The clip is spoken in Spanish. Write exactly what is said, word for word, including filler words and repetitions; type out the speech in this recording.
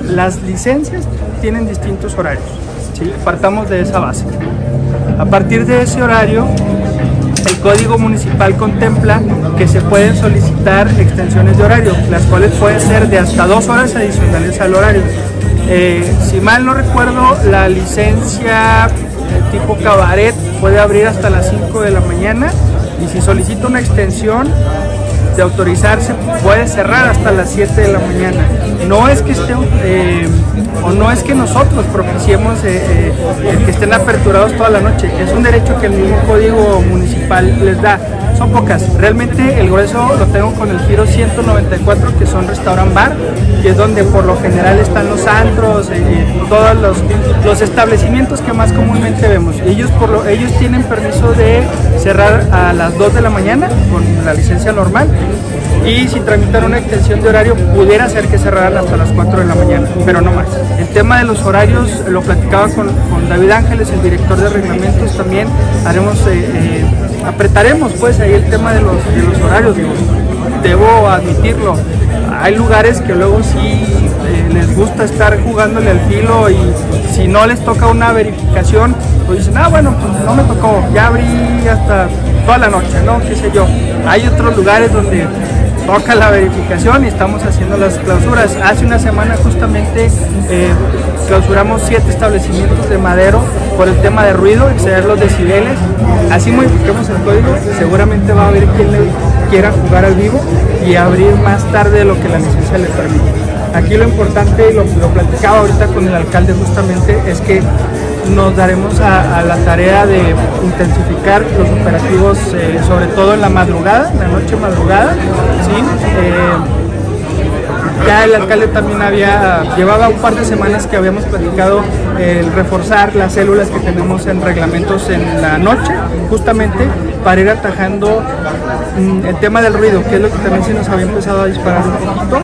las licencias tienen distintos horarios, ¿sí? Partamos de esa base. A partir de ese horario, el Código Municipal contempla que se pueden solicitar extensiones de horario, las cuales pueden ser de hasta dos horas adicionales al horario. Eh, si mal no recuerdo, la licencia tipo cabaret puede abrir hasta las cinco de la mañana, y si solicita una extensión de autorizarse puede cerrar hasta las siete de la mañana. No es que esté, eh, o no es que nosotros propiciemos eh, eh, que estén aperturados toda la noche, es un derecho que el mismo Código Municipal les da. Son pocas, realmente el grueso lo tengo con el giro ciento noventa y cuatro, que son restaurant bar, que es donde por lo general están los antros, eh, todos los, los establecimientos que más comúnmente vemos. Ellos, por lo, ellos tienen permiso de cerrar a las dos de la mañana con la licencia normal, y si tramitar una extensión de horario pudiera ser que cerraran hasta las cuatro de la mañana, pero no más. El tema de los horarios lo platicaba con, con David Ángeles, el director de reglamentos. También haremos, eh, eh, apretaremos pues ahí el tema de los, de los horarios. Digo, debo admitirlo, hay lugares que luego sí eh, les gusta estar jugándole al filo, y si no les toca una verificación, pues dicen, ah bueno, pues no me tocó, ya abrí hasta toda la noche, ¿no? Qué sé yo. Hay otros lugares donde toca la verificación y estamos haciendo las clausuras. Hace una semana justamente eh, clausuramos siete establecimientos de Madero por el tema de ruido, exceder los decibeles. Así modificamos el código, seguramente va a haber quien le quiera jugar al vivo y abrir más tarde de lo que la licencia le permite. Aquí lo importante, lo, lo platicaba ahorita con el alcalde justamente, es que nos daremos a, a la tarea de intensificar los operativos, eh, sobre todo en la madrugada, en la noche madrugada, ¿sí? Eh, ya el alcalde también había, llevaba un par de semanas que habíamos platicado el reforzar las células que tenemos en reglamentos en la noche, justamente para ir atajando mm, el tema del ruido, que es lo que también se nos había empezado a disparar un poquito.